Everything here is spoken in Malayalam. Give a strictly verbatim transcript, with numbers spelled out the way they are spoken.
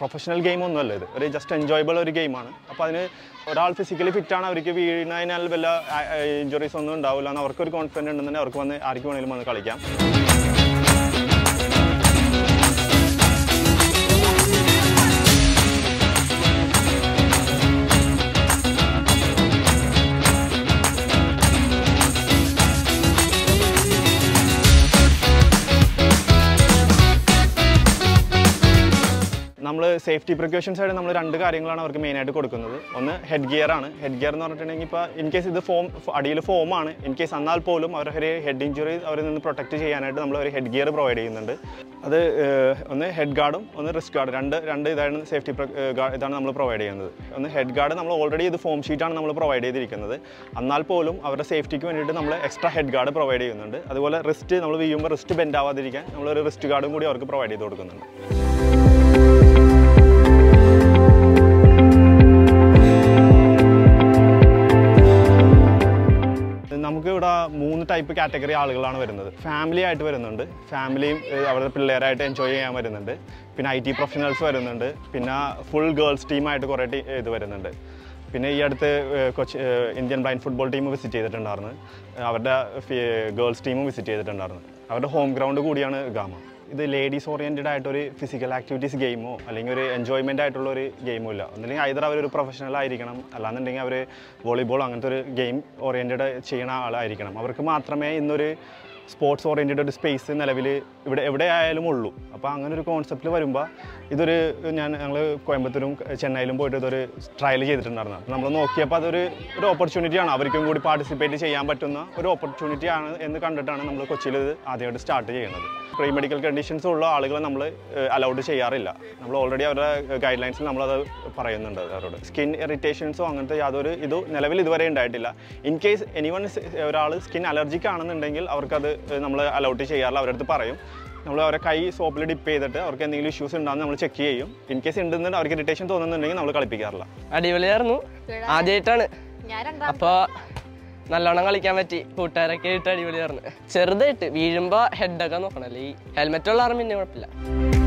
പ്രൊഫഷണൽ ഗെയിം ഒന്നുമല്ല ഇത്, ഒരു ജസ്റ്റ് എൻജോയബിൾ ഒരു ഗെയിമാണ്. അപ്പോൾ അതിന് ഒരാൾ ഫിസിക്കലി ഫിറ്റാണ്, അവർക്ക് വീണതിനാൽ വല്ല ഇഞ്ചുറീസ് ഒന്നും ഉണ്ടാവില്ല എന്ന് അവർക്കൊരു കോൺഫിഡൻസ് ഉണ്ടെന്നുണ്ടെങ്കിൽ അവർക്ക് വന്ന് ആർക്ക് വേണമെങ്കിലും വന്ന് കളിക്കാം. നമ്മൾ സേഫ്റ്റി പ്രിക്കോഷൻസ് ആയിട്ട് നമ്മൾ രണ്ട് കാര്യങ്ങളാണ് അവർക്ക് മെയിനായിട്ട് കൊടുക്കുന്നത്. ഒന്ന് ഹെഡ് ഗിയർ ആണ്. ഹെഡ് ഗിയർ എന്ന് പറഞ്ഞിട്ടുണ്ടെങ്കിൽ ഇപ്പോൾ ഇൻ കേസ് ഇത് ഫോം അടിയിൽ ഫോമാണ്, ഇൻ കേസ് എന്നാൽ പോലും അവരൊരു ഹെഡ് ഇഞ്ചുറി അവരിൽ നിന്ന് പ്രൊട്ടക്റ്റ് ചെയ്യാനായിട്ട് നമ്മൾ ഒരു ഹെഡ് ഗിയർ പ്രൊവൈഡ് ചെയ്യുന്നുണ്ട്. അത് ഒന്ന് ഹെഡ് ഗാർഡും ഒന്ന് റിസ്റ്റ് ഗാർഡ്, രണ്ട് രണ്ട് ഇതാണ് സേഫ്റ്റി ഇതാണ് നമ്മൾ പ്രൊവൈഡ് ചെയ്യുന്നത്. ഒന്ന് ഹെഡ് ഗാർഡ് നമ്മൾ ഓൾറെഡി ഇത് ഫോം ഷീറ്റാണ് നമ്മൾ പ്രൊവൈഡ് ചെയ്തിരിക്കുന്നത്, എന്നാൽ പോലും അവരുടെ സേഫ്റ്റിക്ക് വേണ്ടിയിട്ട് നമ്മൾ എക്സ്ട്രാ ഹെഡ് ഗാർഡ് പ്രൊവൈഡ് ചെയ്യുന്നുണ്ട്. അതുപോലെ റിസ്റ്റ് നമ്മൾ വീഴുമ്പോൾ റിസ്റ്റ് ബെൻഡ് ആവാതിരിക്കാൻ നമ്മളൊരു റിസ്റ്റ് ഗാർഡും കൂടി അവർക്ക് പ്രൊവൈഡ് ചെയ്ത് കൊടുക്കുന്നുണ്ട്. നമുക്ക് ഇവിടെ മൂന്ന് ടൈപ്പ് കാറ്റഗറി ആളുകളാണ് വരുന്നത്. ഫാമിലി ആയിട്ട് വരുന്നുണ്ട്, ഫാമിലിയും അവരുടെ പിള്ളേരായിട്ട് എൻജോയ് ചെയ്യാൻ വരുന്നുണ്ട്. പിന്നെ ഐ ടി പ്രൊഫഷണൽസ് വരുന്നുണ്ട്. പിന്നെ ഫുൾ ഗേൾസ് ടീമായിട്ട് കുറേ ടീ ഇത് വരുന്നുണ്ട്. പിന്നെ ഈ അടുത്ത് Kochi Indian blind football team visit ചെയ്തിട്ടുണ്ടായിരുന്നു, അവരുടെ ഗേൾസ് ടീമും വിസിറ്റ് ചെയ്തിട്ടുണ്ടായിരുന്നു. അവരുടെ ഹോം ഗ്രൗണ്ട് കൂടിയാണ് ഗാമ. ഇത് ലേഡീസ് ഓറിയൻറ്റഡ് ആയിട്ടൊരു ഫിസിക്കൽ ആക്ടിവിറ്റീസ് ഗെയിമോ അല്ലെങ്കിൽ ഒരു എൻജോയ്മെൻ്റ് ആയിട്ടുള്ള ഒരു ഗെയിമോ ഇല്ല. ഒന്നില്ലെങ്കിൽ ഐദർ അവരൊരു പ്രൊഫഷണൽ ആയിരിക്കണം, അല്ലാന്നുണ്ടെങ്കിൽ അവർ വോളിബോൾ അങ്ങനത്തെ ഒരു ഗെയിം ഓറിയൻറ്റഡ് ചെയ്യുന്ന ആളായിരിക്കണം. അവർക്ക് മാത്രമേ ഇന്നൊരു സ്പോർട്സ് ഓറിയൻറ്റഡ് ഒരു സ്പേസ് നിലവിൽ ഇവിടെ എവിടെ ആയാലും ഉള്ളൂ. അപ്പോൾ അങ്ങനെ ഒരു കോൺസെപ്റ്റിൽ വരുമ്പോൾ ഇതൊരു ഞാൻ ഞങ്ങൾ കോയമ്പത്തൂരും ചെന്നൈയിലും പോയിട്ട് ഇതൊരു ട്രയൽ ചെയ്തിട്ടുണ്ടായിരുന്നു. അപ്പോൾ നമ്മൾ നോക്കിയപ്പോൾ അതൊരു ഒരു ഓപ്പർച്യൂണിറ്റിയാണ്, അവർക്കും കൂടി പാർട്ടിസിപ്പേറ്റ് ചെയ്യാൻ പറ്റുന്ന ഒരു ഓപ്പർച്യൂണിറ്റിയാണ് എന്ന് കണ്ടിട്ടാണ് നമ്മൾ കൊച്ചിയിൽ ഇത് ആദ്യമായിട്ട് സ്റ്റാർട്ട് ചെയ്യുന്നത്. പ്രീ മെഡിക്കൽ കണ്ടീഷൻസ് ഉള്ള ആളുകളെ നമ്മൾ അലൗഡ് ചെയ്യാറില്ല. നമ്മൾ ഓൾറെഡി അവരുടെ ഗൈഡ് ലൈൻസിൽ നമ്മളത് പറയുന്നുണ്ട് അവരോട്. സ്കിൻ ഇറിറ്റേഷൻസോ അങ്ങനത്തെ യാതൊരു ഇത് നിലവിൽ ഇതുവരെ ഉണ്ടായിട്ടില്ല. ഇൻ കേസ് എനിവൺ ഒരാൾ സ്കിൻ അലർജിക്ക് ആണെന്നുണ്ടെങ്കിൽ അവർക്കത് നമ്മൾ അലൗഡ് ചെയ്യാറില്ല. അവരുടെ അടുത്ത് പറയും, നമ്മൾ അവരെ കൈ സോപ്പിൽ ഡിപ്പ് ചെയ്തിട്ട് അവർക്ക് എന്തെങ്കിലും ഇഷ്യൂസ് ഉണ്ടാകുന്ന നമ്മൾ ചെക്ക് ചെയ്യും. ഇൻ കേസ് ഉണ്ടെന്നുണ്ടെങ്കിൽ അവർക്ക് ഇറിറ്റേഷൻ തോന്നുന്നുണ്ടെങ്കിൽ നമ്മൾ കളിപ്പിക്കാറില്ല. അടിപൊളിയായിരുന്നു, ആദ്യമായിട്ടാണ്. അപ്പോൾ നല്ലോണം കളിക്കാൻ പറ്റി, കൂട്ടുകാരൊക്കെ ആയിട്ട് അടിപൊളിയായിരുന്നു. ചെറുതായിട്ട് വീഴുമ്പോൾ ഹെഡൊക്കെ നോക്കണം, ഈ ഹെൽമെറ്റ് ഉള്ള ആരും പിന്നെ കുഴപ്പമില്ല.